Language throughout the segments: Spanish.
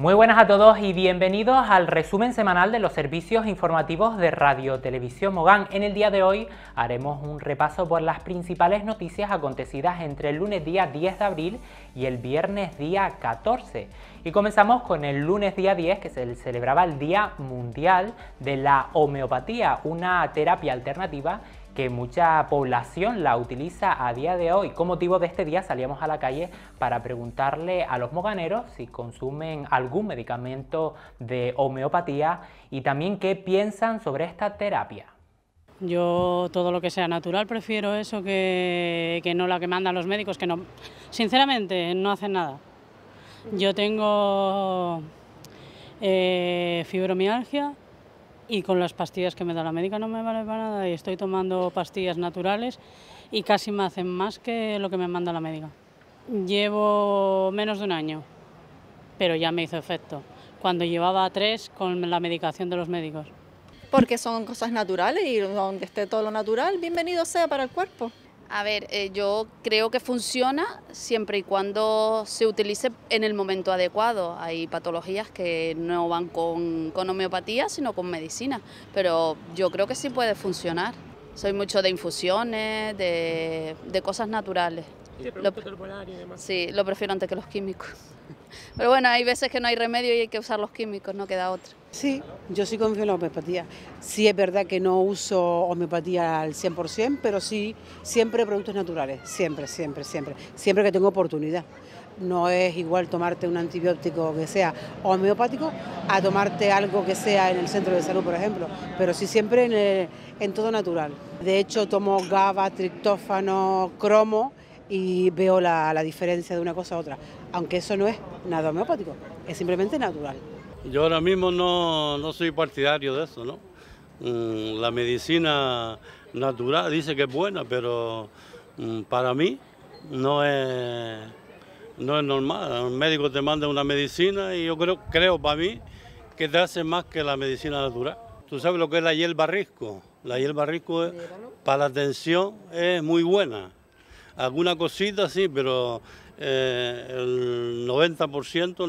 Muy buenas a todos y bienvenidos al resumen semanal de los servicios informativos de Radio Televisión Mogán. En el día de hoy haremos un repaso por las principales noticias acontecidas entre el lunes día 10 de abril y el viernes día 14. Y comenzamos con el lunes día 10, que se celebraba el Día Mundial de la Homeopatía, una terapia alternativa que mucha población la utiliza a día de hoy. Con motivo de este día salíamos a la calle para preguntarle a los moganeros si consumen algún medicamento de homeopatía y también qué piensan sobre esta terapia. Yo todo lo que sea natural prefiero eso que no la que mandan los médicos, que no, sinceramente no hacen nada. Yo tengo fibromialgia y con las pastillas que me da la médica no me vale para nada y estoy tomando pastillas naturales y casi me hacen más que lo que me manda la médica. Llevo menos de un año, pero ya me hizo efecto, cuando llevaba 3 con la medicación de los médicos. Porque son cosas naturales y donde esté todo lo natural, bienvenido sea para el cuerpo. A ver, yo creo que funciona siempre y cuando se utilice en el momento adecuado. Hay patologías que no van con homeopatía, sino con medicina, pero yo creo que sí puede funcionar. Soy mucho de infusiones, de cosas naturales. ¿Y de productos herbolarios y demás? Sí, lo prefiero antes que los químicos. Pero bueno, hay veces que no hay remedio y hay que usar los químicos, no queda otra. Sí, yo sí confío en la homeopatía. Sí es verdad que no uso homeopatía al 100%, pero sí siempre productos naturales, siempre que tengo oportunidad. No es igual tomarte un antibiótico que sea homeopático a tomarte algo que sea en el centro de salud, por ejemplo, pero sí siempre en todo natural. De hecho, tomo GABA, triptófano, cromo y veo la diferencia de una cosa a otra, aunque eso no es nada homeopático, es simplemente natural. Yo ahora mismo no soy partidario de eso, ¿no? La medicina natural dice que es buena, pero para mí no es normal. El médico te manda una medicina y yo creo para mí que te hace más que la medicina natural. ¿Tú sabes lo que es la hierba risco? La hierba risco para la tensión es muy buena. Alguna cosita sí, pero el 90%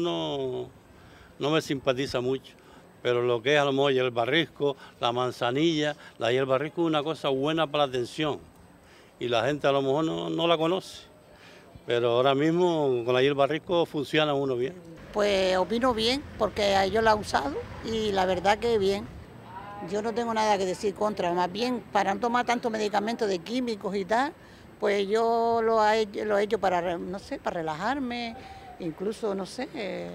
no me simpatiza mucho. Pero lo que es a lo mejor hierba risco, la manzanilla, la hierba risco es una cosa buena para la tensión. Y la gente a lo mejor no la conoce. Pero ahora mismo con la hierba risco funciona uno bien. Pues opino bien, porque yo la he usado y la verdad que bien. Yo no tengo nada que decir contra, más bien para no tomar tantos medicamentos de químicos y tal, pues yo lo he hecho para, no sé, para relajarme, incluso, no sé,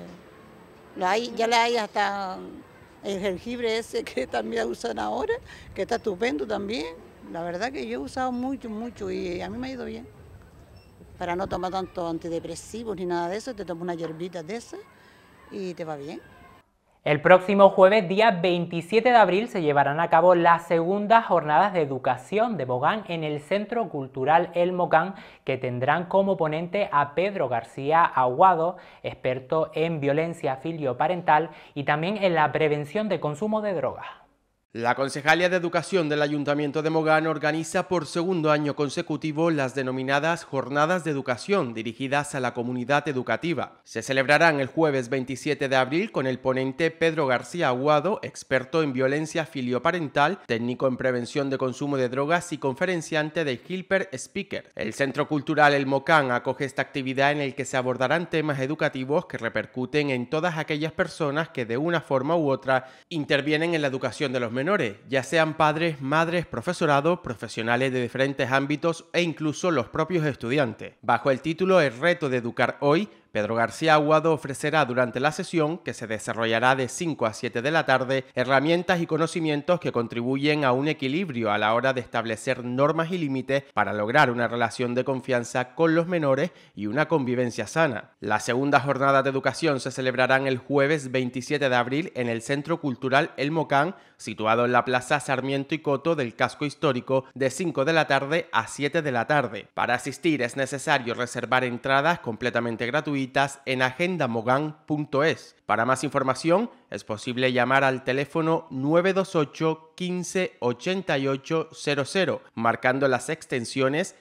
ya le hay hasta el jengibre ese que también usan ahora, que está estupendo también. La verdad que yo he usado mucho y a mí me ha ido bien. Para no tomar tanto antidepresivos ni nada de eso, te tomas una hierbita de esas y te va bien. El próximo jueves, día 27 de abril, se llevarán a cabo las segundas jornadas de educación de Mogán en el Centro Cultural El Mocán, que tendrán como ponente a Pedro García Aguado, experto en violencia filioparental y también en la prevención de consumo de drogas. La Concejalía de Educación del Ayuntamiento de Mogán organiza por segundo año consecutivo las denominadas Jornadas de Educación dirigidas a la comunidad educativa. Se celebrarán el jueves 27 de abril con el ponente Pedro García Aguado, experto en violencia filioparental, técnico en prevención de consumo de drogas y conferenciante de Hilper Speaker. El Centro Cultural El Mocán acoge esta actividad en el que se abordarán temas educativos que repercuten en todas aquellas personas que de una forma u otra intervienen en la educación de los menores, ya sean padres, madres, profesorado, profesionales de diferentes ámbitos e incluso los propios estudiantes. Bajo el título El reto de educar hoy, Pedro García Aguado ofrecerá durante la sesión, que se desarrollará de 5 a 7 de la tarde, herramientas y conocimientos que contribuyen a un equilibrio a la hora de establecer normas y límites para lograr una relación de confianza con los menores y una convivencia sana. La segunda jornada de educación se celebrarán el jueves 27 de abril en el Centro Cultural El Mocán, situado en la Plaza Sarmiento y Coto del casco histórico, de 5 de la tarde a 7 de la tarde. Para asistir es necesario reservar entradas completamente gratuitas gratuitas en agendamogan.es. Para más información es posible llamar al teléfono 928 15 88 00, marcando las extensiones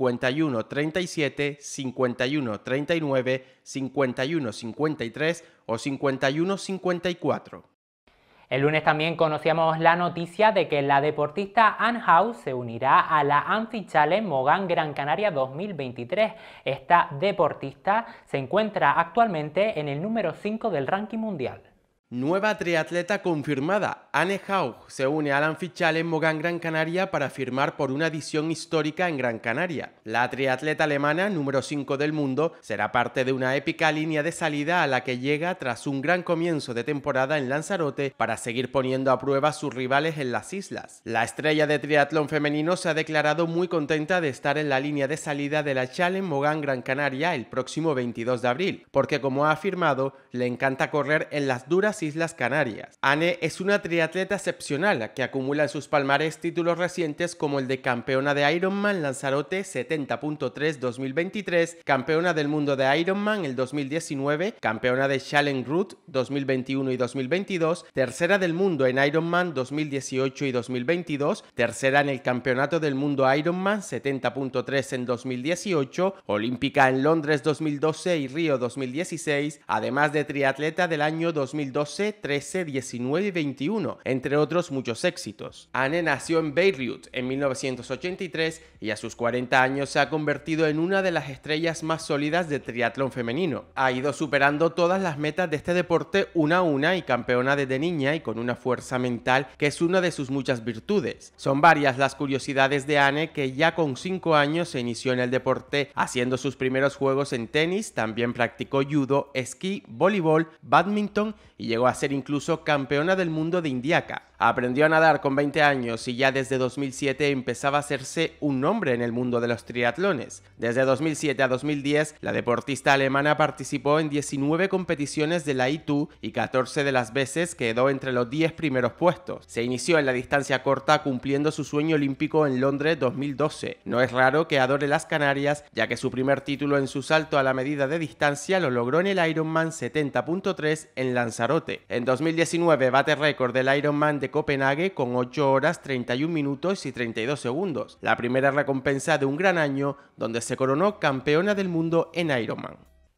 51 37, 51 39, 51 53 o 51 54. El lunes también conocíamos la noticia de que la deportista Anne Haug se unirá a la Amphi Challenge Mogán Gran Canaria 2023. Esta deportista se encuentra actualmente en el número 5 del ranking mundial. Nueva triatleta confirmada. Anne Haug se une al Amphi Challenge Mogán Gran Canaria para firmar por una edición histórica en Gran Canaria. La triatleta alemana, número 5 del mundo, será parte de una épica línea de salida a la que llega tras un gran comienzo de temporada en Lanzarote para seguir poniendo a prueba a sus rivales en las islas. La estrella de triatlón femenino se ha declarado muy contenta de estar en la línea de salida de la Challenge Mogán Gran Canaria el próximo 22 de abril, porque como ha afirmado, le encanta correr en las duras Islas Canarias. Anne es una triatleta excepcional que acumula en sus palmares títulos recientes como el de campeona de Ironman Lanzarote 70.3 2023, campeona del mundo de Ironman el 2019, campeona de Challenge Route 2021 y 2022, tercera del mundo en Ironman 2018 y 2022, tercera en el campeonato del mundo Ironman 70.3 en 2018, olímpica en Londres 2012 y Río 2016, además de triatleta del año 2012, 13, 19 y 21, entre otros muchos éxitos. Anne nació en Beirut en 1983 y a sus 40 años se ha convertido en una de las estrellas más sólidas de triatlón femenino. Ha ido superando todas las metas de este deporte una a una y campeona desde niña y con una fuerza mental que es una de sus muchas virtudes. Son varias las curiosidades de Anne, que ya con 5 años se inició en el deporte haciendo sus primeros juegos en tenis, también practicó judo, esquí, voleibol, badminton y llegó a ser incluso campeona del mundo de indiaka. Aprendió a nadar con 20 años y ya desde 2007 empezaba a hacerse un nombre en el mundo de los triatlones. Desde 2007 a 2010, la deportista alemana participó en 19 competiciones de la I2 y 14 de las veces quedó entre los 10 primeros puestos. Se inició en la distancia corta cumpliendo su sueño olímpico en Londres 2012. No es raro que adore las Canarias, ya que su primer título en su salto a la medida de distancia lo logró en el Ironman 70.3 en Lanzarote. En 2019 bate récord del Ironman de Copenhague con 8 horas 31 minutos y 32 segundos, la primera recompensa de un gran año donde se coronó campeona del mundo en Ironman.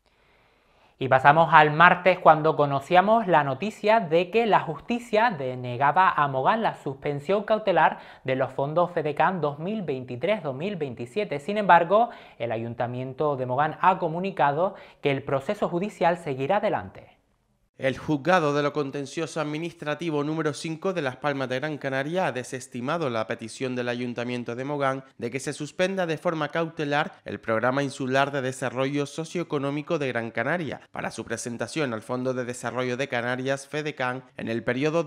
Y pasamos al martes, cuando conocíamos la noticia de que la justicia denegaba a Mogán la suspensión cautelar de los fondos FEDECAN 2023-2027. Sin embargo, el Ayuntamiento de Mogán ha comunicado que el proceso judicial seguirá adelante. El Juzgado de lo Contencioso Administrativo número 5 de Las Palmas de Gran Canaria ha desestimado la petición del Ayuntamiento de Mogán de que se suspenda de forma cautelar el Programa Insular de Desarrollo Socioeconómico de Gran Canaria para su presentación al Fondo de Desarrollo de Canarias FEDECAN en el periodo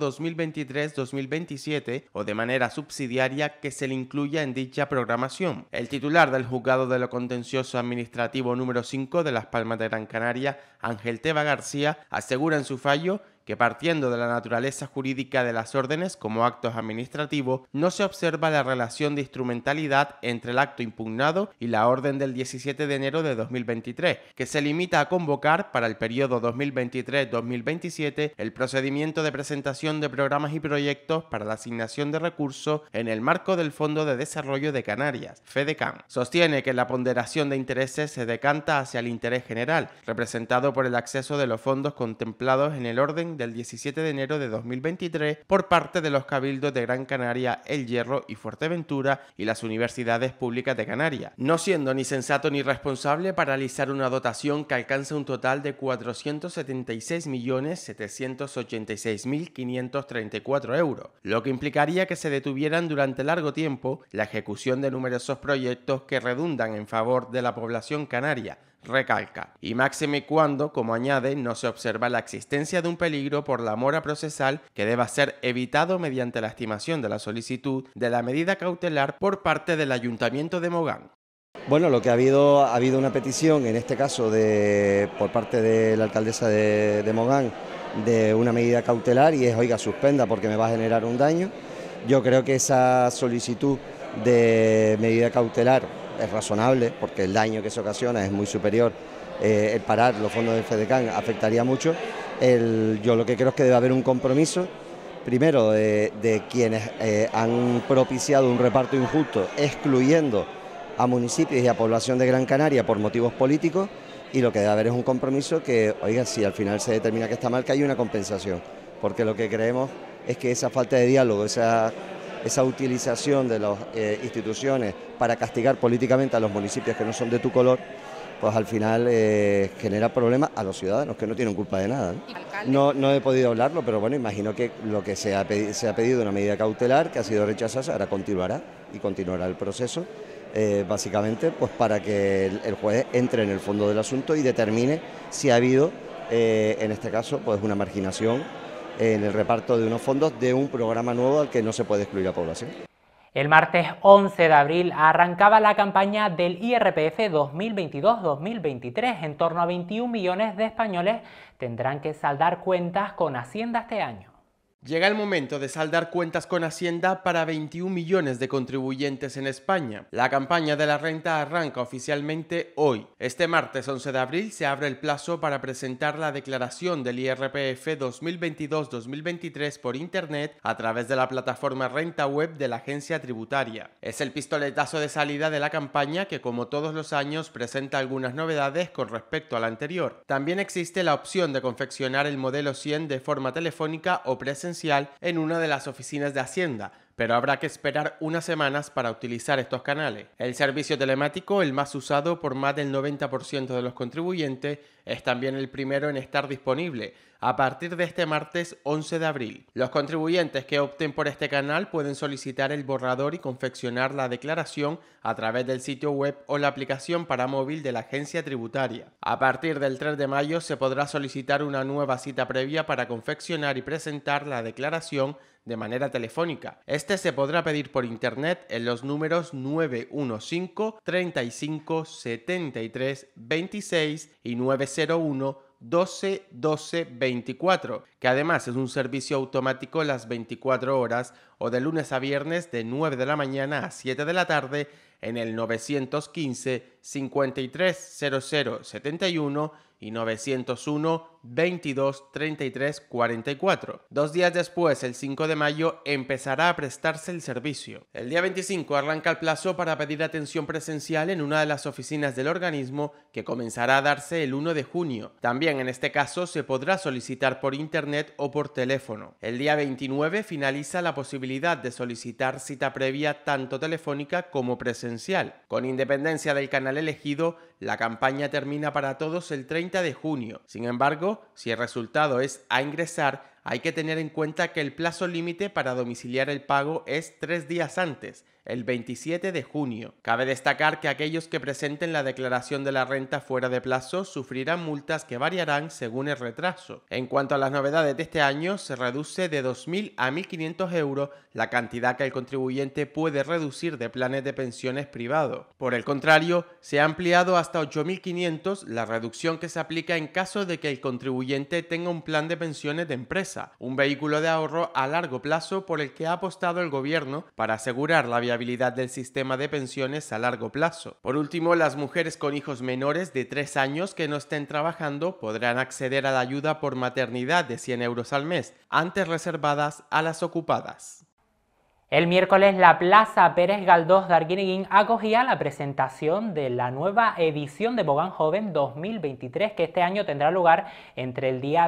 2023-2027 o de manera subsidiaria que se le incluya en dicha programación. El titular del Juzgado de lo Contencioso Administrativo número 5 de Las Palmas de Gran Canaria, Ángel Teba García, asegura en su fallo que partiendo de la naturaleza jurídica de las órdenes como actos administrativos, no se observa la relación de instrumentalidad entre el acto impugnado y la orden del 17 de enero de 2023, que se limita a convocar para el periodo 2023-2027 el procedimiento de presentación de programas y proyectos para la asignación de recursos en el marco del Fondo de Desarrollo de Canarias, FEDECAN. Sostiene que la ponderación de intereses se decanta hacia el interés general, representado por el acceso de los fondos contemplados en el orden del 17 de enero de 2023 por parte de los cabildos de Gran Canaria, El Hierro y Fuerteventura y las universidades públicas de Canarias, no siendo ni sensato ni responsable paralizar una dotación que alcanza un total de 476.786.534 euros, lo que implicaría que se detuvieran durante largo tiempo la ejecución de numerosos proyectos que redundan en favor de la población canaria, recalca, y máxime cuando, como añade, no se observa la existencia de un peligro por la mora procesal que deba ser evitado mediante la estimación de la solicitud de la medida cautelar por parte del Ayuntamiento de Mogán. Bueno, lo que ha habido una petición, en este caso por parte de la alcaldesa de Mogán, de una medida cautelar y es, oiga, suspenda porque me va a generar un daño. Yo creo que esa solicitud de medida cautelar es razonable, porque el daño que se ocasiona es muy superior. El parar los fondos del FEDECAN afectaría mucho. Yo lo que creo es que debe haber un compromiso, primero de quienes han propiciado un reparto injusto, excluyendo a municipios y a población de Gran Canaria por motivos políticos, y lo que debe haber es un compromiso que, oiga, si al final se determina que está mal, que hay una compensación, porque lo que creemos es que esa falta de diálogo, esa utilización de las instituciones para castigar políticamente a los municipios que no son de tu color, pues al final genera problemas a los ciudadanos que no tienen culpa de nada, ¿no? No he podido hablarlo, pero bueno, imagino que lo que se ha pedido una medida cautelar que ha sido rechazada, ahora continuará y continuará el proceso, básicamente pues para que el juez entre en el fondo del asunto y determine si ha habido, en este caso, pues una marginación en el reparto de unos fondos de un programa nuevo al que no se puede excluir a población. El martes 11 de abril arrancaba la campaña del IRPF 2022-2023. En torno a 21 millones de españoles tendrán que saldar cuentas con Hacienda este año. Llega el momento de saldar cuentas con Hacienda para 21 millones de contribuyentes en España. La campaña de la renta arranca oficialmente hoy. Este martes 11 de abril se abre el plazo para presentar la declaración del IRPF 2022-2023 por Internet a través de la plataforma Renta Web de la Agencia Tributaria. Es el pistoletazo de salida de la campaña que, como todos los años, presenta algunas novedades con respecto a la anterior. También existe la opción de confeccionar el modelo 100 de forma telefónica o presencial en una de las oficinas de Hacienda, pero habrá que esperar unas semanas para utilizar estos canales. El servicio telemático, el más usado por más del 90% de los contribuyentes, es también el primero en estar disponible a partir de este martes 11 de abril. Los contribuyentes que opten por este canal pueden solicitar el borrador y confeccionar la declaración a través del sitio web o la aplicación para móvil de la agencia tributaria. A partir del 3 de mayo se podrá solicitar una nueva cita previa para confeccionar y presentar la declaración de manera telefónica. Este se podrá pedir por internet en los números 915 35 73 26 y 901 12 12 24, que además es un servicio automático las 24 horas o de lunes a viernes de 9 de la mañana a 7 de la tarde en el 915 53 00 71 y 901 22 33 44. 2 días después, el 5 de mayo, empezará a prestarse el servicio. El día 25 arranca el plazo para pedir atención presencial en una de las oficinas del organismo, que comenzará a darse el 1 de junio. También en este caso se podrá solicitar por internet o por teléfono. El día 29 finaliza la posibilidad de solicitar cita previa tanto telefónica como presencial. Con independencia del canal elegido, la campaña termina para todos el 30 de junio. Sin embargo, si el resultado es a ingresar, hay que tener en cuenta que el plazo límite para domiciliar el pago es 3 días antes, el 27 de junio. Cabe destacar que aquellos que presenten la declaración de la renta fuera de plazo sufrirán multas que variarán según el retraso. En cuanto a las novedades de este año, se reduce de 2.000 a 1.500 euros la cantidad que el contribuyente puede reducir de planes de pensiones privados. Por el contrario, se ha ampliado hasta 8.500 la reducción que se aplica en caso de que el contribuyente tenga un plan de pensiones de empresa, un vehículo de ahorro a largo plazo por el que ha apostado el gobierno para asegurar la viabilidad del sistema de pensiones a largo plazo. Por último, las mujeres con hijos menores de 3 años que no estén trabajando podrán acceder a la ayuda por maternidad de 100 euros al mes, antes reservadas a las ocupadas. El miércoles la Plaza Pérez Galdós de Arguineguín acogía la presentación de la nueva edición de Mogán Joven 2023, que este año tendrá lugar entre el día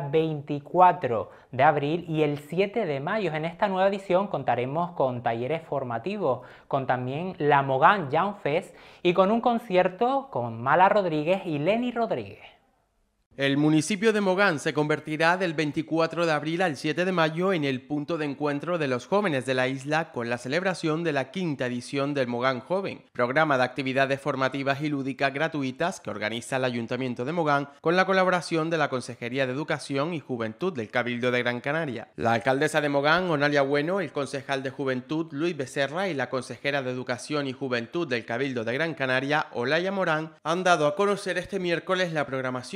24 de abril y el 7 de mayo. En esta nueva edición contaremos con talleres formativos, con también la Mogán Young Fest y con un concierto con Mala Rodríguez y Lenny Rodríguez. El municipio de Mogán se convertirá del 24 de abril al 7 de mayo en el punto de encuentro de los jóvenes de la isla con la celebración de la 5ª edición del Mogán Joven, programa de actividades formativas y lúdicas gratuitas que organiza el Ayuntamiento de Mogán con la colaboración de la Consejería de Educación y Juventud del Cabildo de Gran Canaria. La alcaldesa de Mogán, Onalia Bueno, el concejal de Juventud, Luis Becerra, y la consejera de Educación y Juventud del Cabildo de Gran Canaria, Olaya Morán, han dado a conocer este miércoles la programación que tiene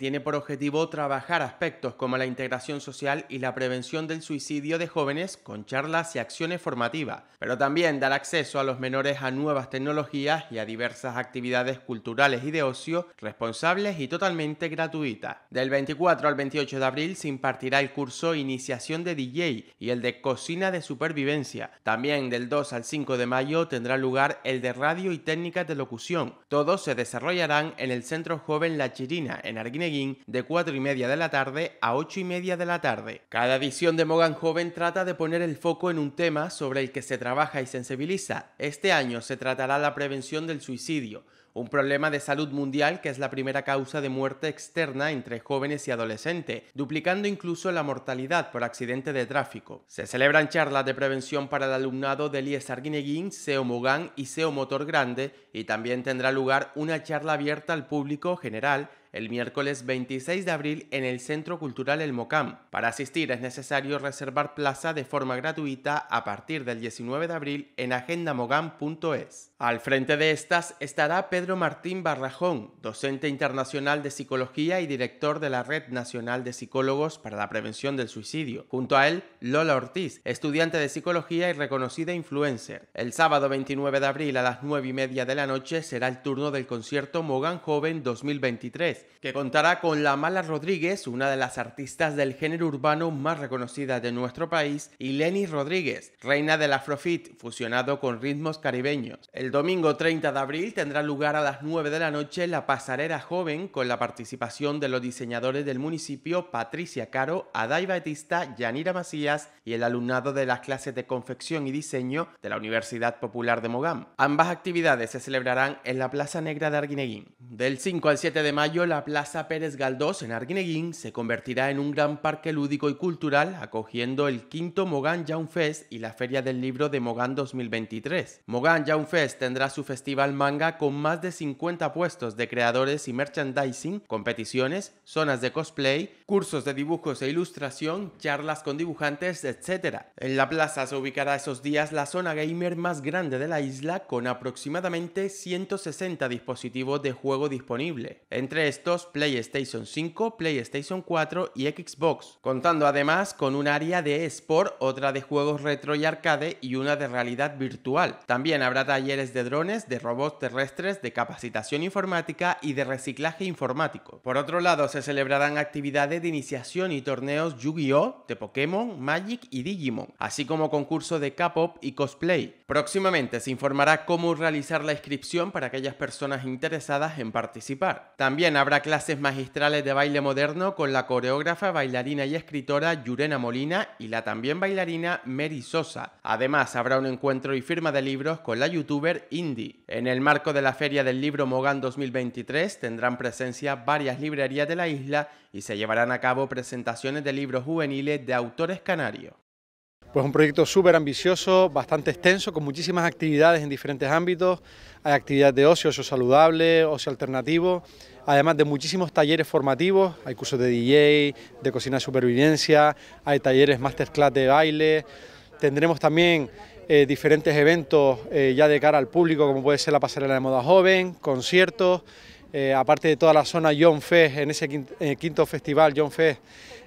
tiene por objetivo trabajar aspectos como la integración social y la prevención del suicidio de jóvenes con charlas y acciones formativas, pero también dar acceso a los menores a nuevas tecnologías y a diversas actividades culturales y de ocio responsables y totalmente gratuitas. Del 24 al 28 de abril se impartirá el curso Iniciación de DJ y el de Cocina de Supervivencia. También del 2 al 5 de mayo tendrá lugar el de Radio y Técnicas de Locución. Todos se desarrollarán en el Centro Joven La Chirina, en Arguineguín, de 4:30 de la tarde a 8:30 de la tarde. Cada edición de Mogán Joven trata de poner el foco en un tema sobre el que se trabaja y sensibiliza. Este año se tratará la prevención del suicidio, un problema de salud mundial que es la primera causa de muerte externa entre jóvenes y adolescentes, duplicando incluso la mortalidad por accidente de tráfico. Se celebran charlas de prevención para el alumnado del IES Arguineguín, SEO Mogán y SEO Motor Grande, y también tendrá lugar una charla abierta al público general el miércoles 26 de abril en el Centro Cultural El Mocam. Para asistir es necesario reservar plaza de forma gratuita a partir del 19 de abril en agendamogam.es. Al frente de estas estará Pedro Martín Barrajón, docente internacional de psicología y director de la Red Nacional de Psicólogos para la Prevención del Suicidio. Junto a él, Lola Ortiz, estudiante de psicología y reconocida influencer. El sábado 29 de abril a las 9:30 de la noche será el turno del concierto Mogán Joven 2023, que contará con La Mala Rodríguez, una de las artistas del género urbano más reconocidas de nuestro país, y Lenny Rodríguez, reina del Afrobeat, fusionado con ritmos caribeños. El domingo 30 de abril tendrá lugar a las 9 de la noche la Pasarela Joven, con la participación de los diseñadores del municipio Patricia Caro, Adai Batista, Yanira Macías y el alumnado de las clases de confección y diseño de la Universidad Popular de Mogán. Ambas actividades se celebrarán en la Plaza Negra de Arguineguín. Del 5 al 7 de mayo, la Plaza Pérez Galdós en Arguineguín se convertirá en un gran parque lúdico y cultural, acogiendo el quinto Mogán Young Fest y la Feria del Libro de Mogán 2023. Mogán Young Fest tendrá su festival manga con más de 50 puestos de creadores y merchandising, competiciones, zonas de cosplay, cursos de dibujos e ilustración, charlas con dibujantes, etc. En la plaza se ubicará esos días la zona gamer más grande de la isla, con aproximadamente 160 dispositivos de juego disponible. Entre estos, PlayStation 5, PlayStation 4 y Xbox, contando además con un área de eSport, otra de juegos retro y arcade y una de realidad virtual. También habrá talleres de drones, de robots terrestres, de capacitación informática y de reciclaje informático. Por otro lado, se celebrarán actividades de iniciación y torneos Yu-Gi-Oh!, de Pokémon, Magic y Digimon, así como concursos de K-pop y cosplay. Próximamente se informará cómo realizar la inscripción para aquellas personas interesadas en participar. También habrá clases magistrales de baile moderno con la coreógrafa, bailarina y escritora Yurena Molina y la también bailarina Mary Sosa. Además, habrá un encuentro y firma de libros con la youtuber Indie. En el marco de la Feria del Libro Mogán 2023 tendrán presencia varias librerías de la isla y se llevarán a cabo presentaciones de libros juveniles de autores canarios. Pues un proyecto súper ambicioso, bastante extenso, con muchísimas actividades en diferentes ámbitos. Hay actividades de ocio, ocio saludable, ocio alternativo, además de muchísimos talleres formativos. Hay cursos de DJ, de cocina de supervivencia, hay talleres masterclass de baile. Tendremos también diferentes eventos ya de cara al público, como puede ser la pasarela de moda joven, conciertos, aparte de toda la zona Young Fest, en ese quinto festival Young Fest,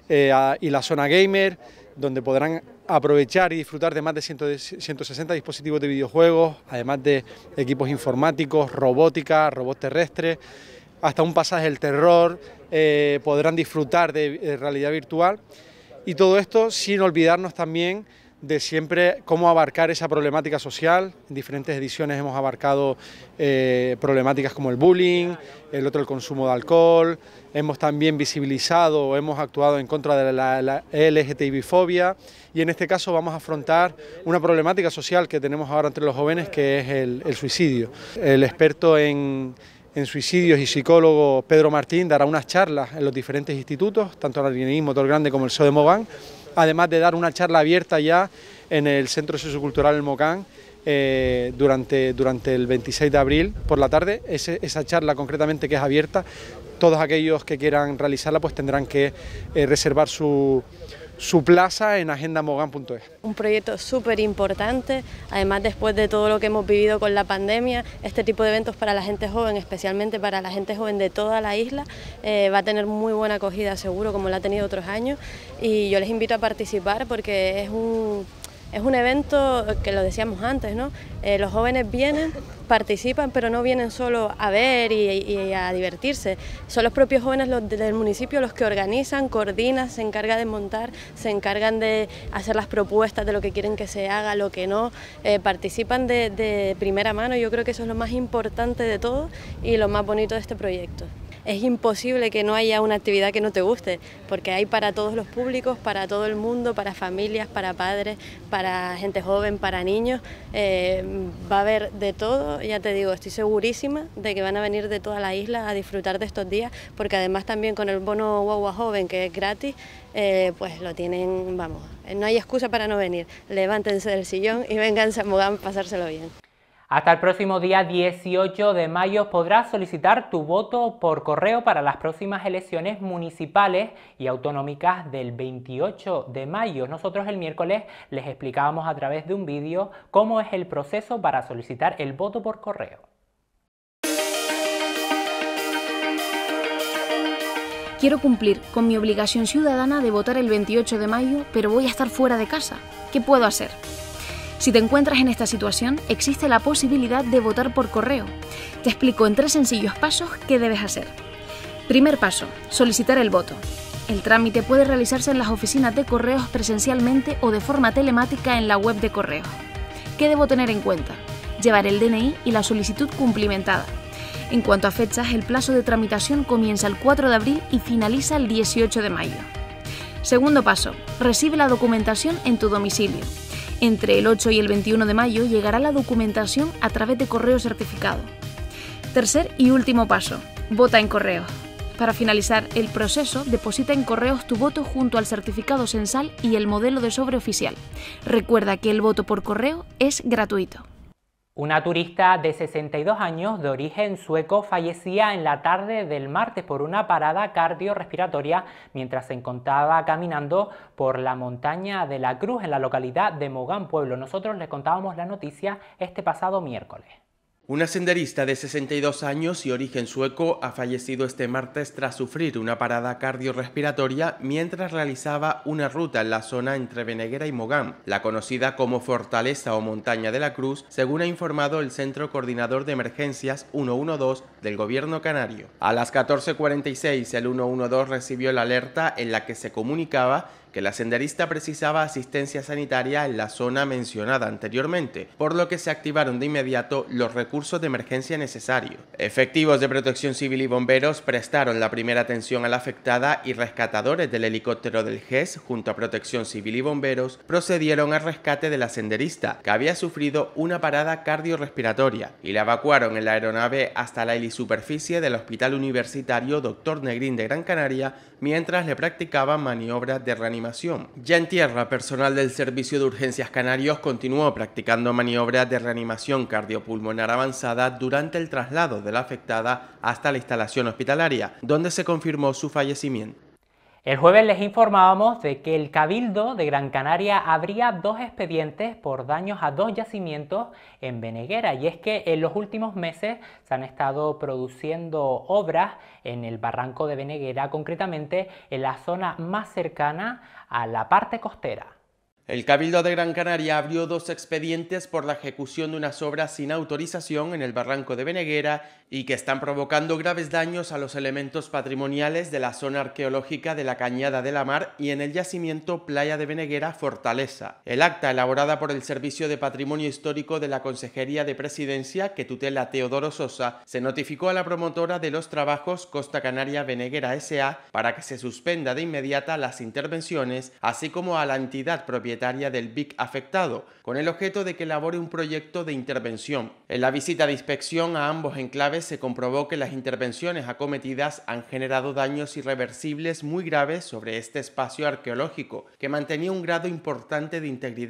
y la zona gamer, donde podrán aprovechar y disfrutar de más de 160 dispositivos de videojuegos, además de equipos informáticos, robótica, robots terrestres, hasta un pasaje del terror, podrán disfrutar de realidad virtual, y todo esto sin olvidarnos también de siempre cómo abarcar esa problemática social. En diferentes ediciones hemos abarcado problemáticas como el bullying, el consumo de alcohol, hemos también visibilizado, hemos actuado en contra de la LGTBI-fobia, y en este caso vamos a afrontar una problemática social que tenemos ahora entre los jóvenes, que es el suicidio. El experto en suicidios y psicólogo Pedro Martín dará unas charlas en los diferentes institutos, tanto en Arguineguín, Motor Grande como el SEO de Mogán, además de dar una charla abierta ya en el Centro Sociocultural El Mocam durante el 26 de abril por la tarde. Esa charla concretamente, que es abierta, todos aquellos que quieran realizarla pues tendrán que reservar su su plaza en agendamogan.es. Un proyecto súper importante, además después de todo lo que hemos vivido con la pandemia, este tipo de eventos para la gente joven, especialmente para la gente joven de toda la isla, va a tener muy buena acogida seguro, como la ha tenido otros años, y yo les invito a participar porque es un evento que lo decíamos antes, ¿no? Los jóvenes vienen, participan, pero no vienen solo a ver y a divertirse. Son los propios jóvenes del municipio los que organizan, coordinan, se encargan de montar, se encargan de hacer las propuestas de lo que quieren que se haga, lo que no. Participan de primera mano, yo creo que eso es lo más importante de todo y lo más bonito de este proyecto. Es imposible que no haya una actividad que no te guste, porque hay para todos los públicos, para todo el mundo, para familias, para padres, para gente joven, para niños. Va a haber de todo, ya te digo, estoy segurísima de que van a venir de toda la isla a disfrutar de estos días, porque además también con el bono Guagua Joven, que es gratis, pues lo tienen, vamos, no hay excusa para no venir. Levántense del sillón y vénganse a Mogán a pasárselo bien. Hasta el próximo día 18 de mayo podrás solicitar tu voto por correo para las próximas elecciones municipales y autonómicas del 28 de mayo. Nosotros el miércoles les explicábamos a través de un vídeo cómo es el proceso para solicitar el voto por correo. Quiero cumplir con mi obligación ciudadana de votar el 28 de mayo, pero voy a estar fuera de casa. ¿Qué puedo hacer? Si te encuentras en esta situación, existe la posibilidad de votar por correo. Te explico en 3 sencillos pasos qué debes hacer. Primer paso, solicitar el voto. El trámite puede realizarse en las oficinas de correos presencialmente o de forma telemática en la web de correos. ¿Qué debo tener en cuenta? Llevar el DNI y la solicitud cumplimentada. En cuanto a fechas, el plazo de tramitación comienza el 4 de abril y finaliza el 18 de mayo. Segundo paso, recibe la documentación en tu domicilio. Entre el 8 y el 21 de mayo llegará la documentación a través de correo certificado. Tercer y último paso, vota en correos. Para finalizar el proceso, deposita en correos tu voto junto al certificado censal y el modelo de sobre oficial. Recuerda que el voto por correo es gratuito. Una turista de 62 años de origen sueco fallecía en la tarde del martes por una parada cardiorrespiratoria mientras se encontraba caminando por la montaña de la Cruz en la localidad de Mogán Pueblo. Nosotros les contábamos la noticia este pasado miércoles. Una senderista de 62 años y origen sueco ha fallecido este martes tras sufrir una parada cardiorrespiratoria mientras realizaba una ruta en la zona entre Beneguera y Mogán, la conocida como Fortaleza o Montaña de la Cruz, según ha informado el Centro Coordinador de Emergencias 112 del Gobierno canario. A las 14:46 el 112 recibió la alerta en la que se comunicaba que la senderista precisaba asistencia sanitaria en la zona mencionada anteriormente, por lo que se activaron de inmediato los recursos de emergencia necesarios. Efectivos de Protección Civil y bomberos prestaron la primera atención a la afectada y rescatadores del helicóptero del GES, junto a Protección Civil y bomberos, procedieron al rescate de la senderista, que había sufrido una parada cardiorrespiratoria, y la evacuaron en la aeronave hasta la helisuperficie del Hospital Universitario Dr. Negrín de Gran Canaria, mientras le practicaban maniobras de reanimación. Ya en tierra, personal del Servicio de Urgencias Canarios continuó practicando maniobras de reanimación cardiopulmonar avanzada durante el traslado de la afectada hasta la instalación hospitalaria, donde se confirmó su fallecimiento. El jueves les informábamos de que el Cabildo de Gran Canaria abría 2 expedientes por daños a 2 yacimientos en Beneguera, y es que en los últimos meses se han estado produciendo obras en el barranco de Beneguera, concretamente en la zona más cercana a la parte costera. El Cabildo de Gran Canaria abrió 2 expedientes por la ejecución de unas obras sin autorización en el barranco de Beneguera y que están provocando graves daños a los elementos patrimoniales de la zona arqueológica de la Cañada de la Mar y en el yacimiento Playa de Beneguera Fortaleza. El acta, elaborada por el Servicio de Patrimonio Histórico de la Consejería de Presidencia, que tutela Teodoro Sosa, se notificó a la promotora de los trabajos Costa Canaria Beneguera S.A. para que se suspenda de inmediata las intervenciones, así como a la entidad propietaria del BIC afectado, con el objeto de que elabore un proyecto de intervención. En la visita de inspección a ambos enclaves se comprobó que las intervenciones acometidas han generado daños irreversibles muy graves sobre este espacio arqueológico, que mantenía un grado importante de integridad.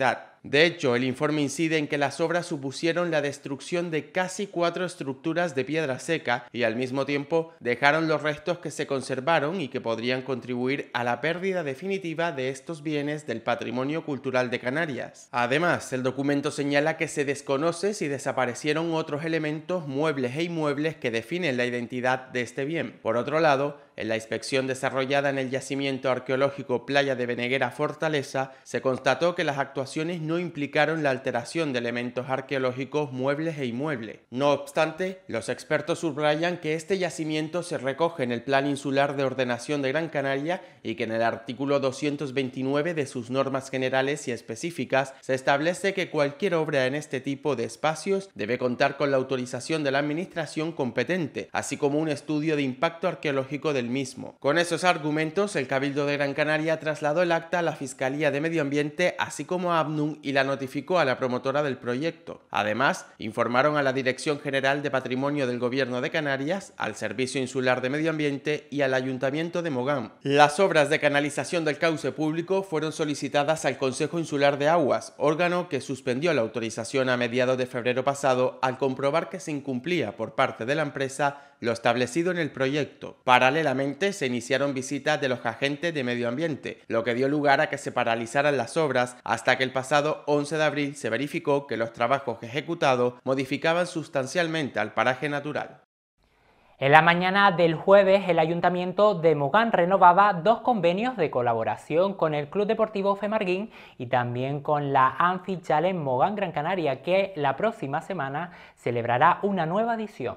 De hecho, el informe incide en que las obras supusieron la destrucción de casi 4 estructuras de piedra seca y al mismo tiempo dejaron los restos que se conservaron y que podrían contribuir a la pérdida definitiva de estos bienes del patrimonio cultural de Canarias. Además, el documento señala que se desconoce si desaparecieron otros elementos, muebles e inmuebles que definen la identidad de este bien. Por otro lado, en la inspección desarrollada en el yacimiento arqueológico Playa de Beneguera Fortaleza, se constató que las actuaciones no implicaron la alteración de elementos arqueológicos, muebles e inmuebles. No obstante, los expertos subrayan que este yacimiento se recoge en el Plan Insular de Ordenación de Gran Canaria y que en el artículo 229 de sus normas generales y específicas se establece que cualquier obra en este tipo de espacios debe contar con la autorización de la administración competente, así como un estudio de impacto arqueológico del mismo. Con esos argumentos, el Cabildo de Gran Canaria trasladó el acta a la Fiscalía de Medio Ambiente, así como a ABNUM, y la notificó a la promotora del proyecto. Además, informaron a la Dirección General de Patrimonio del Gobierno de Canarias, al Servicio Insular de Medio Ambiente y al Ayuntamiento de Mogán. Las obras de canalización del cauce público fueron solicitadas al Consejo Insular de Aguas, órgano que suspendió la autorización a mediados de febrero pasado al comprobar que se incumplía por parte de la empresa lo establecido en el proyecto. Paralelamente, se iniciaron visitas de los agentes de medio ambiente, lo que dio lugar a que se paralizaran las obras hasta que el pasado 11 de abril se verificó que los trabajos ejecutados modificaban sustancialmente al paraje natural. En la mañana del jueves, el Ayuntamiento de Mogán renovaba 2 convenios de colaboración con el Club Deportivo Femarguín y también con la Amphi Challenge Mogán Gran Canaria, que la próxima semana celebrará una nueva edición.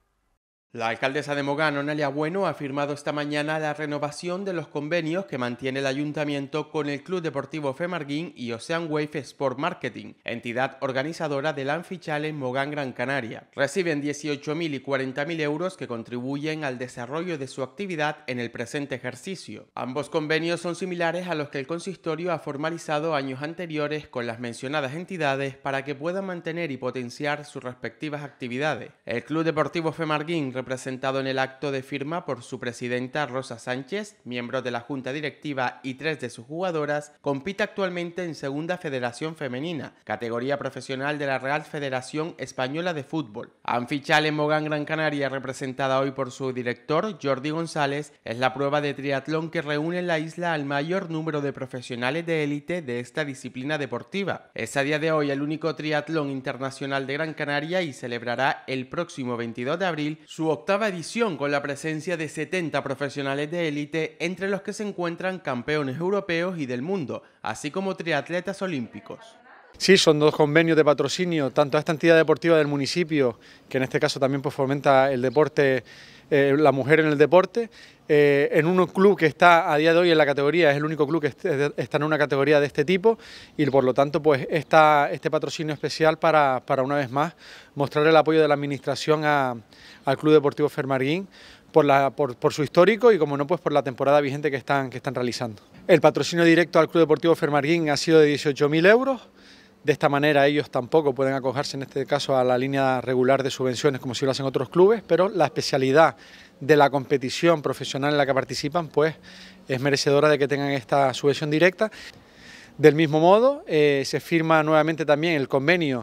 La alcaldesa de Mogán, Onalia Bueno, ha firmado esta mañana la renovación de los convenios que mantiene el ayuntamiento con el Club Deportivo Femarguín y Ocean Wave Sport Marketing, entidad organizadora del Amphi Challenge Mogán Gran Canaria. Reciben 18.000 y 40.000 euros que contribuyen al desarrollo de su actividad en el presente ejercicio. Ambos convenios son similares a los que el consistorio ha formalizado años anteriores con las mencionadas entidades para que puedan mantener y potenciar sus respectivas actividades. El Club Deportivo Femarguín, representado en el acto de firma por su presidenta Rosa Sánchez, miembros de la Junta Directiva y 3 de sus jugadoras, compite actualmente en Segunda Federación Femenina, categoría profesional de la Real Federación Española de Fútbol. Amphi Challenge Mogán Gran Canaria, representada hoy por su director Jordi González, es la prueba de triatlón que reúne en la isla al mayor número de profesionales de élite de esta disciplina deportiva. Es a día de hoy el único triatlón internacional de Gran Canaria y celebrará el próximo 22 de abril su octava edición con la presencia de 70 profesionales de élite, entre los que se encuentran campeones europeos y del mundo, así como triatletas olímpicos. Sí, son 2 convenios de patrocinio, tanto a esta entidad deportiva del municipio, que en este caso también pues fomenta el deporte, la mujer en el deporte, en un club que está a día de hoy en la categoría, es el único club que está en una categoría de este tipo y por lo tanto pues este patrocinio especial para una vez más mostrar el apoyo de la administración al Club Deportivo Femarguín por su histórico y como no pues por la temporada vigente que están realizando. El patrocinio directo al Club Deportivo Femarguín ha sido de 18.000 euros. De esta manera ellos tampoco pueden acogerse en este caso a la línea regular de subvenciones como si lo hacen otros clubes, pero la especialidad de la competición profesional en la que participan pues es merecedora de que tengan esta subvención directa. Del mismo modo, se firma nuevamente también el convenio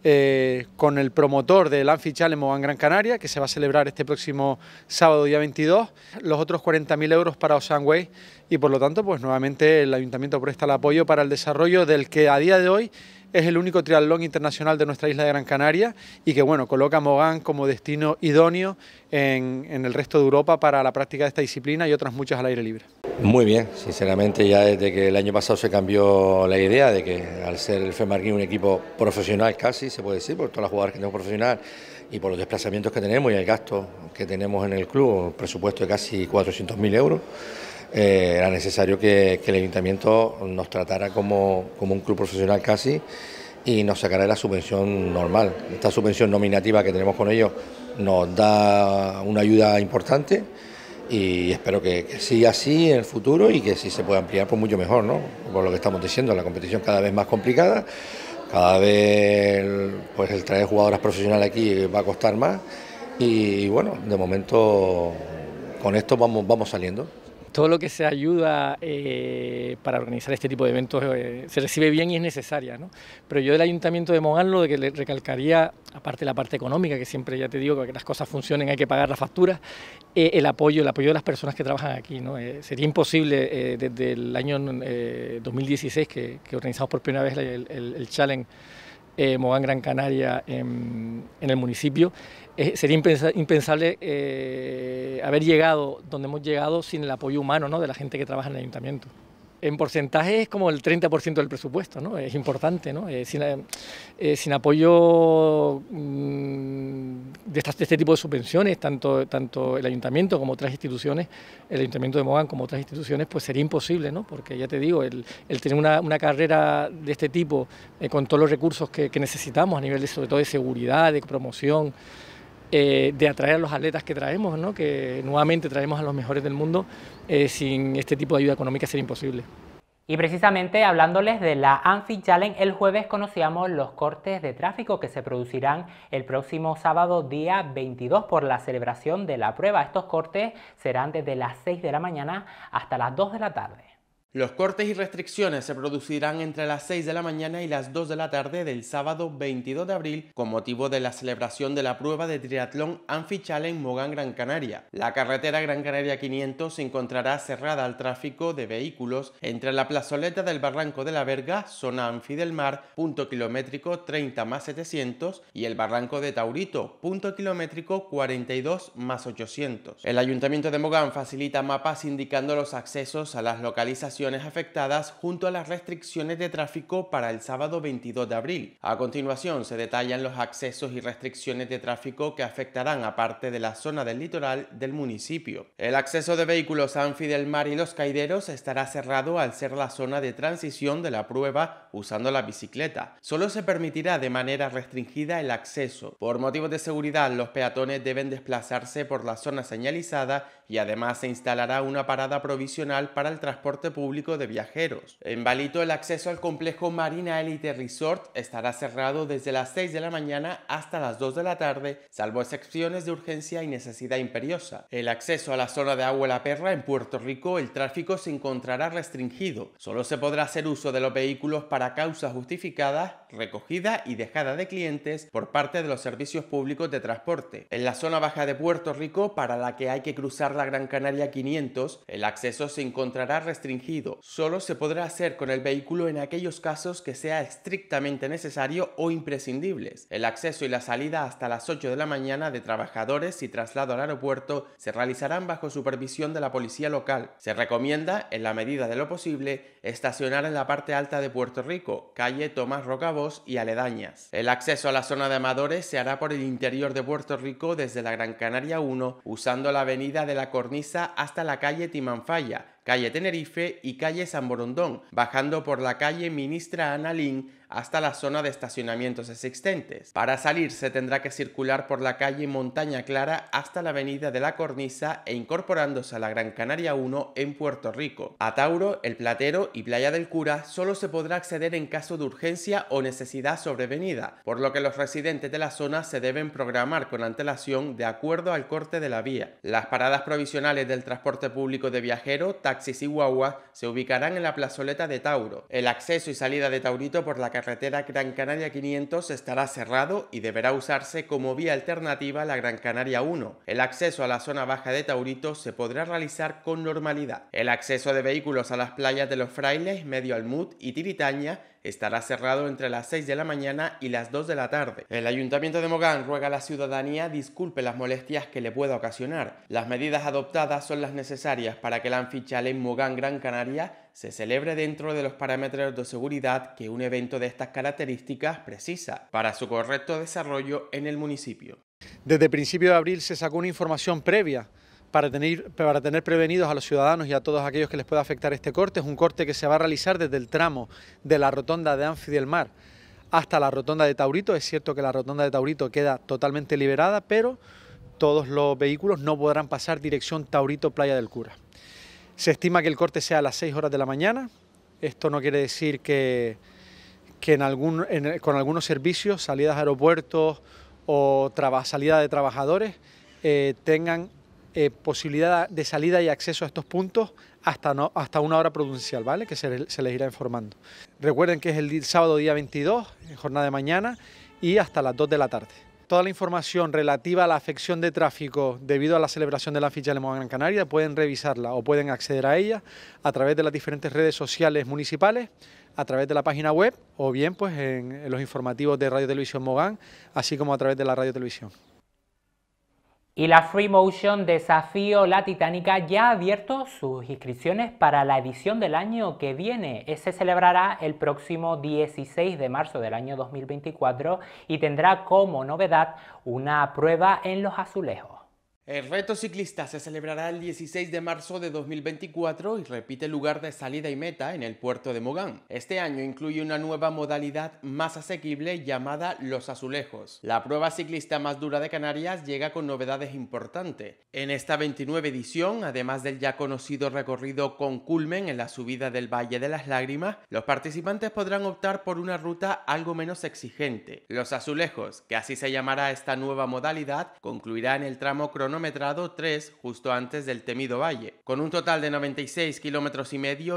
con el promotor del Amphi Challenge Mogán Gran Canaria, que se va a celebrar este próximo sábado, día 22, los otros 40.000 euros para Ocean Wave y por lo tanto, pues nuevamente el Ayuntamiento presta el apoyo para el desarrollo del que a día de hoy es el único triatlón internacional de nuestra isla de Gran Canaria y que bueno, coloca a Mogán como destino idóneo en el resto de Europa para la práctica de esta disciplina y otras muchas al aire libre. Muy bien, sinceramente ya desde que el año pasado se cambió la idea de que al ser el Femarguín un equipo profesional casi, se puede decir, por todas las jugadoras que tenemos profesional y por los desplazamientos que tenemos y el gasto que tenemos en el club, un presupuesto de casi 400.000 euros, era necesario que el Ayuntamiento nos tratara como un club profesional casi y nos sacara de la subvención normal. Esta subvención nominativa que tenemos con ellos nos da una ayuda importante y espero que siga así en el futuro y que si se pueda ampliar pues mucho mejor, ¿no? Por lo que estamos diciendo, la competición cada vez más complicada, cada vez pues el traer jugadoras profesionales aquí va a costar más y bueno, de momento con esto vamos saliendo. todo lo que se ayuda para organizar este tipo de eventos se recibe bien y es necesaria, ¿no? Pero yo del Ayuntamiento de Mogán lo que le recalcaría, aparte de la parte económica, que siempre ya te digo que para que las cosas funcionen hay que pagar las facturas, el apoyo de las personas que trabajan aquí, ¿no? Sería imposible desde el año 2016 que organizamos por primera vez el Challenge Mogán Gran Canaria en el municipio. Sería impensable haber llegado donde hemos llegado sin el apoyo humano, ¿no?, de la gente que trabaja en el ayuntamiento. En porcentaje es como el 30% del presupuesto, ¿no? Es importante, ¿no? Sin apoyo de este tipo de subvenciones, tanto el ayuntamiento como otras instituciones, el ayuntamiento de Mogán como otras instituciones, pues sería imposible, ¿no? Porque ya te digo, el tener una carrera de este tipo con todos los recursos que necesitamos a nivel sobre todo de seguridad, de promoción, de atraer a los atletas que traemos, ¿no?, que nuevamente traemos a los mejores del mundo, sin este tipo de ayuda económica sería imposible. Y precisamente hablándoles de la Amphi Challenge, el jueves conocíamos los cortes de tráfico que se producirán el próximo sábado día 22 por la celebración de la prueba. Estos cortes serán desde las 6 de la mañana hasta las 2 de la tarde. Los cortes y restricciones se producirán entre las 6 de la mañana y las 2 de la tarde del sábado 22 de abril con motivo de la celebración de la prueba de triatlón Amphi Challenge Mogán Gran Canaria. La carretera Gran Canaria 500 se encontrará cerrada al tráfico de vehículos entre la plazoleta del Barranco de la Verga, zona Amphi del Mar, punto kilométrico 30 más 700, y el Barranco de Taurito, punto kilométrico 42 más 800. El Ayuntamiento de Mogán facilita mapas indicando los accesos a las localizaciones afectadas junto a las restricciones de tráfico para el sábado 22 de abril. A continuación se detallan los accesos y restricciones de tráfico que afectarán a parte de la zona del litoral del municipio. El acceso de vehículos a Amphi del Mar y Los Caideros estará cerrado al ser la zona de transición de la prueba usando la bicicleta. Solo se permitirá de manera restringida el acceso. Por motivos de seguridad, los peatones deben desplazarse por la zona señalizada y además se instalará una parada provisional para el transporte público de viajeros. En Balito, el acceso al complejo Marina Elite Resort estará cerrado desde las 6 de la mañana hasta las 2 de la tarde, salvo excepciones de urgencia y necesidad imperiosa. El acceso a la zona de Agua la Perra en Puerto Rico, el tráfico se encontrará restringido. Solo se podrá hacer uso de los vehículos para causas justificadas, recogida y dejada de clientes por parte de los servicios públicos de transporte. En la zona baja de Puerto Rico, para la que hay que cruzar la Gran Canaria 500, el acceso se encontrará restringido. Solo se podrá hacer con el vehículo en aquellos casos que sea estrictamente necesario o imprescindibles. El acceso y la salida hasta las 8 de la mañana de trabajadores y traslado al aeropuerto se realizarán bajo supervisión de la policía local. Se recomienda, en la medida de lo posible, estacionar en la parte alta de Puerto Rico, calle Tomás Rocabós y aledañas. El acceso a la zona de Amadores se hará por el interior de Puerto Rico desde la Gran Canaria 1, usando la avenida de la Cornisa hasta la calle Timanfaya, calle Tenerife y calle San Borondón, bajando por la calle Ministra Ana Lin hasta la zona de estacionamientos existentes. Para salir se tendrá que circular por la calle Montaña Clara hasta la avenida de la Cornisa e incorporándose a la Gran Canaria 1 en Puerto Rico. A Tauro, El Platero y Playa del Cura solo se podrá acceder en caso de urgencia o necesidad sobrevenida, por lo que los residentes de la zona se deben programar con antelación de acuerdo al corte de la vía. Las paradas provisionales del transporte público de viajeros, taxis y guaguas se ubicarán en la plazoleta de Tauro. El acceso y salida de Taurito por la carretera Gran Canaria 500 estará cerrado y deberá usarse como vía alternativa a la Gran Canaria 1. El acceso a la zona baja de Taurito se podrá realizar con normalidad. El acceso de vehículos a las playas de Los Frailes, Medio Almud y Tiritaña estará cerrado entre las 6 de la mañana y las 2 de la tarde. El Ayuntamiento de Mogán ruega a la ciudadanía disculpe las molestias que le pueda ocasionar. Las medidas adoptadas son las necesarias para que el Amphi Challenge Mogán Gran Canaria se celebre dentro de los parámetros de seguridad que un evento de estas características precisa para su correcto desarrollo en el municipio. Desde principio de abril se sacó una información previa para tener prevenidos a los ciudadanos y a todos aquellos que les pueda afectar este corte. Es un corte que se va a realizar desde el tramo de la rotonda de Amphi del Mar hasta la rotonda de Taurito. Es cierto que la rotonda de Taurito queda totalmente liberada, pero todos los vehículos no podrán pasar dirección Taurito-Playa del Cura. Se estima que el corte sea a las 6 horas de la mañana. Esto no quiere decir que con algunos servicios, salidas a aeropuertos o salida de trabajadores, tengan posibilidad de salida y acceso a estos puntos hasta una hora prudencial, ¿vale? Que se les irá informando. Recuerden que es el sábado día 22, jornada de mañana, y hasta las 2 de la tarde. Toda la información relativa a la afección de tráfico debido a la celebración de la Feria de Mogán Gran Canaria pueden revisarla o pueden acceder a ella a través de las diferentes redes sociales municipales, a través de la página web o bien pues en los informativos de Radio Televisión Mogán, así como a través de la Radio Televisión. Y la Free Motion Desafío La Titánica ya ha abierto sus inscripciones para la edición del año que viene. Se celebrará el próximo 16 de marzo del año 2024 y tendrá como novedad una prueba en los azulejos. El reto ciclista se celebrará el 16 de marzo de 2024 y repite lugar de salida y meta en el puerto de Mogán. Este año incluye una nueva modalidad más asequible llamada Los Azulejos. La prueba ciclista más dura de Canarias llega con novedades importantes. En esta 29 edición, además del ya conocido recorrido con culmen en la subida del Valle de las Lágrimas, los participantes podrán optar por una ruta algo menos exigente. Los Azulejos, que así se llamará esta nueva modalidad, concluirá en el tramo cronometrado 3 justo antes del temido valle. Con un total de 96,5 kilómetros y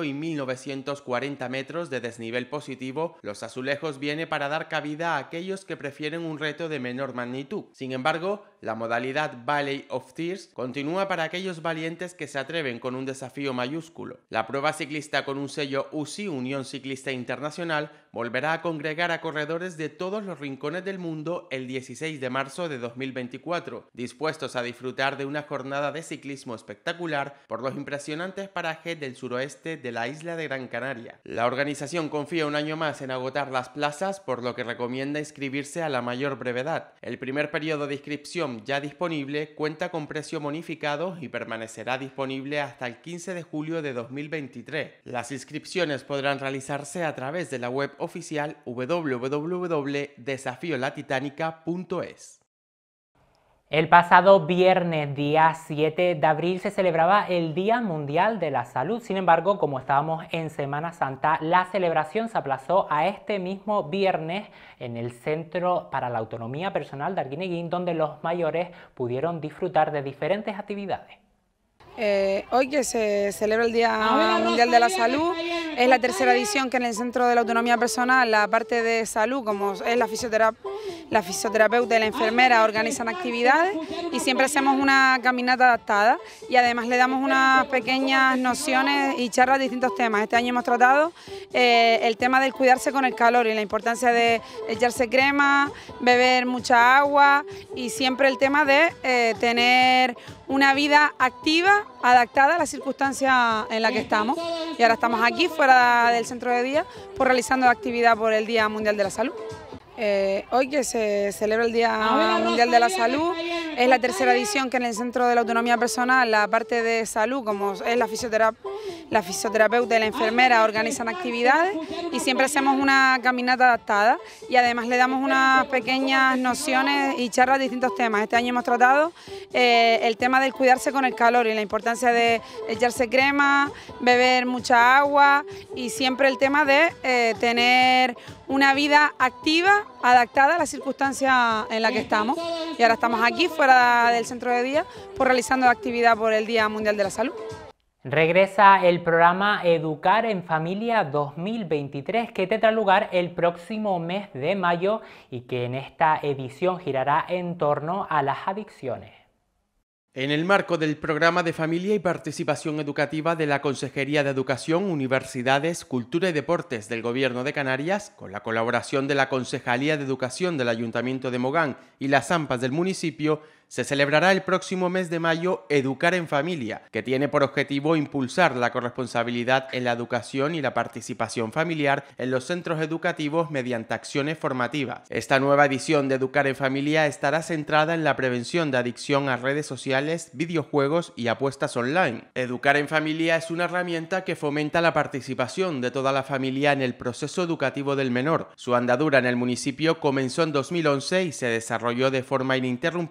1.940 metros de desnivel positivo, Los Azulejos viene para dar cabida a aquellos que prefieren un reto de menor magnitud. Sin embargo, la modalidad Valley of Tears continúa para aquellos valientes que se atreven con un desafío mayúsculo. La prueba ciclista con un sello UCI, Unión Ciclista Internacional, volverá a congregar a corredores de todos los rincones del mundo el 16 de marzo de 2024, dispuestos a disfrutar de una jornada de ciclismo espectacular por los impresionantes parajes del suroeste de la isla de Gran Canaria. La organización confía un año más en agotar las plazas, por lo que recomienda inscribirse a la mayor brevedad. El primer periodo de inscripción ya disponible cuenta con precio bonificado y permanecerá disponible hasta el 15 de julio de 2023. Las inscripciones podrán realizarse a través de la web oficial www.desafiolatitánica.es. El pasado viernes, día 7 de abril, se celebraba el Día Mundial de la Salud. Sin embargo, como estábamos en Semana Santa, la celebración se aplazó a este mismo viernes en el Centro para la Autonomía Personal de Arguineguín, donde los mayores pudieron disfrutar de diferentes actividades. Hoy que se celebra el Día Mundial de la Salud, es la tercera edición que en el Centro de la Autonomía Personal, la parte de salud, como es la fisioterapeuta y la enfermera, organizan actividades y siempre hacemos una caminata adaptada y además le damos unas pequeñas nociones y charlas de distintos temas. Este año hemos tratado el tema del cuidarse con el calor y la importancia de echarse crema, beber mucha agua y siempre el tema de tener una vida activa, adaptada a la circunstancia en la que estamos. Y ahora estamos aquí, fuera del centro de día, pues realizando la actividad por el Día Mundial de la Salud. Hoy que se celebra el Día Mundial de la Salud, es la tercera edición que en el Centro de la Autonomía Personal, la parte de salud, como es la fisioterapeuta y la enfermera, organizan actividades y siempre hacemos una caminata adaptada y además le damos unas pequeñas nociones y charlas de distintos temas. Este año hemos tratado el tema del cuidarse con el calor y la importancia de echarse crema, beber mucha agua y siempre el tema de tener una vida activa, adaptada a la circunstancia en la que estamos. Y ahora estamos aquí, fuera del centro de día, pues realizando la actividad por el Día Mundial de la Salud. Regresa el programa Educar en Familia 2023, que tendrá lugar el próximo mes de mayo y que en esta edición girará en torno a las adicciones. En el marco del Programa de Familia y Participación Educativa de la Consejería de Educación, Universidades, Cultura y Deportes del Gobierno de Canarias, con la colaboración de la Concejalía de Educación del Ayuntamiento de Mogán y las AMPAs del municipio, se celebrará el próximo mes de mayo Educar en Familia, que tiene por objetivo impulsar la corresponsabilidad en la educación y la participación familiar en los centros educativos mediante acciones formativas. Esta nueva edición de Educar en Familia estará centrada en la prevención de adicción a redes sociales, videojuegos y apuestas online. Educar en Familia es una herramienta que fomenta la participación de toda la familia en el proceso educativo del menor. Su andadura en el municipio comenzó en 2011 y se desarrolló de forma ininterrumpida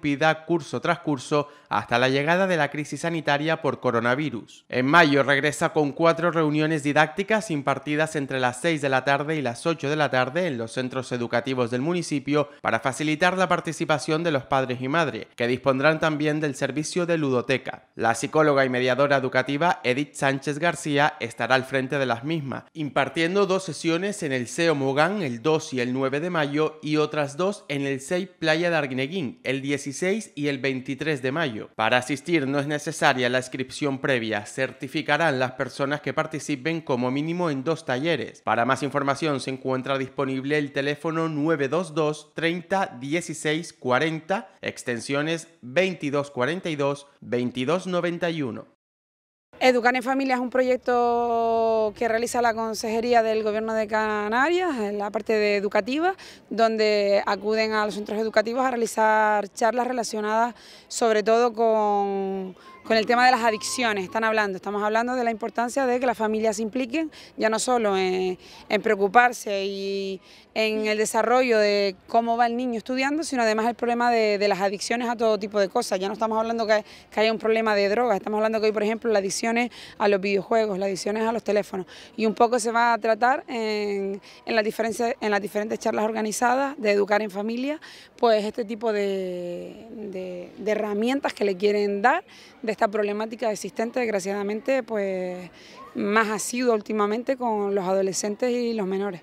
vida curso tras curso hasta la llegada de la crisis sanitaria por coronavirus. En mayo regresa con 4 reuniones didácticas impartidas entre las 6 de la tarde y las 8 de la tarde en los centros educativos del municipio para facilitar la participación de los padres y madres, que dispondrán también del servicio de ludoteca. La psicóloga y mediadora educativa Edith Sánchez García estará al frente de las mismas, impartiendo 2 sesiones en el CEO Mogán el 2 y el 9 de mayo y otras 2 en el CEI Playa de Arguineguín el 16 y el 23 de mayo. Para asistir no es necesaria la inscripción previa, certificarán las personas que participen como mínimo en 2 talleres. Para más información se encuentra disponible el teléfono 922 30 16 40, extensiones 2242, 2291. Educar en Familia es un proyecto que realiza la Consejería del Gobierno de Canarias, en la parte educativa, donde acuden a los centros educativos a realizar charlas relacionadas sobre todo con el tema de las adicciones. Estamos hablando de la importancia de que las familias se impliquen, ya no solo en preocuparse y en el desarrollo de cómo va el niño estudiando, sino además el problema de las adicciones a todo tipo de cosas. Ya no estamos hablando que haya un problema de drogas, estamos hablando que hoy, por ejemplo, las adicciones a los videojuegos, las adicciones a los teléfonos. Y un poco se va a tratar en las diferentes charlas organizadas de Educar en Familia, pues este tipo de herramientas que le quieren dar de esta problemática existente, desgraciadamente, pues más asidua últimamente con los adolescentes y los menores.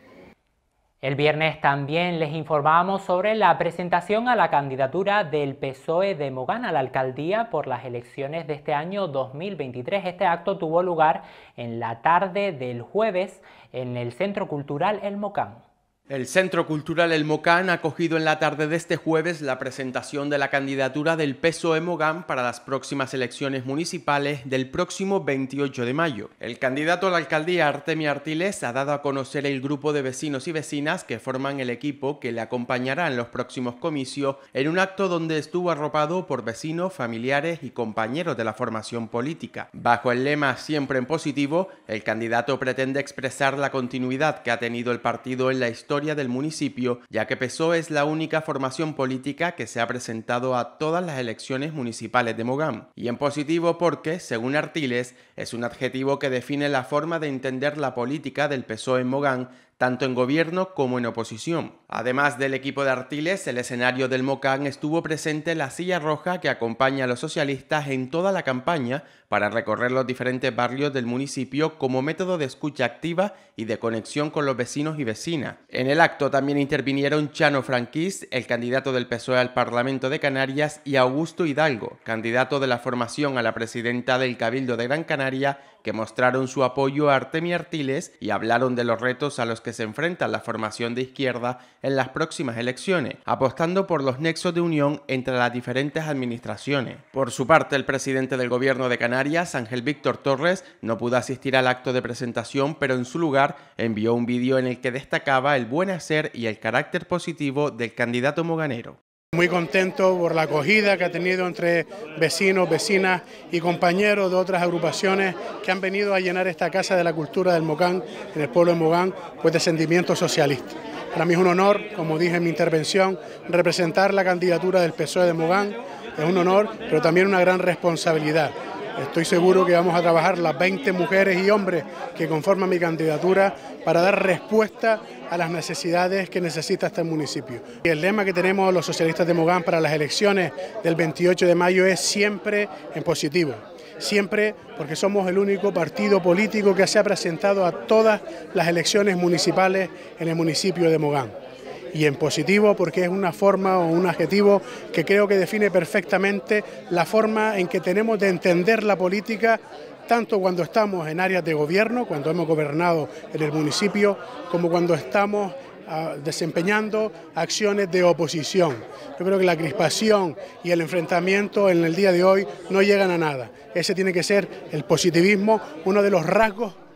El viernes también les informábamos sobre la presentación a la candidatura del PSOE de Mogán a la alcaldía por las elecciones de este año 2023. Este acto tuvo lugar en la tarde del jueves en el Centro Cultural El Mocán. El Centro Cultural El Mocán ha acogido en la tarde de este jueves la presentación de la candidatura del PSOE Mogán para las próximas elecciones municipales del próximo 28 de mayo. El candidato a la alcaldía, Artemio Artiles, ha dado a conocer el grupo de vecinos y vecinas que forman el equipo que le acompañará en los próximos comicios en un acto donde estuvo arropado por vecinos, familiares y compañeros de la formación política. Bajo el lema Siempre en positivo, el candidato pretende expresar la continuidad que ha tenido el partido en la historia del municipio, ya que PSOE es la única formación política que se ha presentado a todas las elecciones municipales de Mogán. Y en positivo porque, según Artiles, es un adjetivo que define la forma de entender la política del PSOE en Mogán, tanto en gobierno como en oposición. Además del equipo de Artiles, el escenario del Mocán estuvo presente la silla roja que acompaña a los socialistas en toda la campaña para recorrer los diferentes barrios del municipio como método de escucha activa y de conexión con los vecinos y vecinas. En el acto también intervinieron Chano Franquís, el candidato del PSOE al Parlamento de Canarias, y Augusto Hidalgo, candidato de la formación a la presidenta del Cabildo de Gran Canaria, que mostraron su apoyo a Artemio Artiles y hablaron de los retos a los que se enfrenta la formación de izquierda en las próximas elecciones, apostando por los nexos de unión entre las diferentes administraciones. Por su parte, el presidente del Gobierno de Canarias, Ángel Víctor Torres, no pudo asistir al acto de presentación, pero en su lugar envió un vídeo en el que destacaba el buen hacer y el carácter positivo del candidato moganero. Muy contento por la acogida que ha tenido entre vecinos, vecinas y compañeros de otras agrupaciones que han venido a llenar esta Casa de la Cultura del Mocán, en el pueblo de Mogán, pues de sentimiento socialista. Para mí es un honor, como dije en mi intervención, representar la candidatura del PSOE de Mogán. Es un honor, pero también una gran responsabilidad. Estoy seguro que vamos a trabajar las 20 mujeres y hombres que conforman mi candidatura para dar respuesta a las necesidades que necesita este municipio. Y el lema que tenemos los socialistas de Mogán para las elecciones del 28 de mayo es siempre en positivo. Siempre porque somos el único partido político que se ha presentado a todas las elecciones municipales en el municipio de Mogán. Y en positivo porque es una forma o un adjetivo que creo que define perfectamente la forma en que tenemos de entender la política, tanto cuando estamos en áreas de gobierno, cuando hemos gobernado en el municipio, como cuando estamos desempeñando acciones de oposición. Yo creo que la crispación y el enfrentamiento en el día de hoy no llegan a nada. Ese tiene que ser el positivismo, uno de los rasgos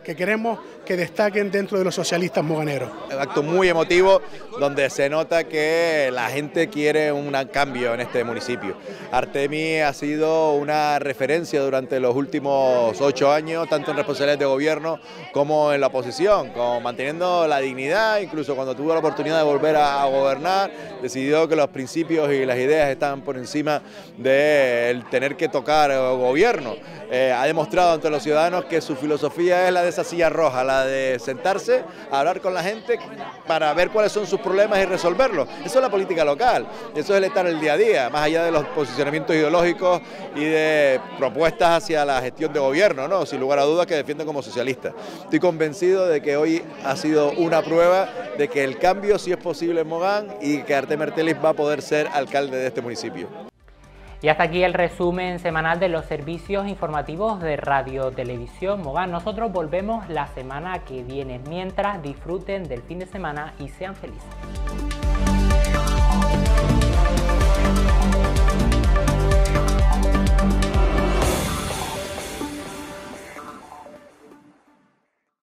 que queremos que destaquen dentro de los socialistas moganeros. Un acto muy emotivo donde se nota que la gente quiere un cambio en este municipio. Artemi ha sido una referencia durante los últimos 8 años, tanto en responsabilidades de gobierno como en la oposición, como manteniendo la dignidad. Incluso cuando tuvo la oportunidad de volver a gobernar, decidió que los principios y las ideas estaban por encima de tener que tocar gobierno. Ha demostrado ante los ciudadanos que su filosofía es la de esa silla roja, la de sentarse, a hablar con la gente para ver cuáles son sus problemas y resolverlos. Eso es la política local, eso es el estar el día a día, más allá de los posicionamientos ideológicos y de propuestas hacia la gestión de gobierno, ¿no? Sin lugar a dudas que defienden como socialistas. Estoy convencido de que hoy ha sido una prueba de que el cambio sí es posible en Mogán y que Artemi Artelis va a poder ser alcalde de este municipio. Y hasta aquí el resumen semanal de los servicios informativos de Radio Televisión Mogán. Nosotros volvemos la semana que viene. Mientras, disfruten del fin de semana y sean felices.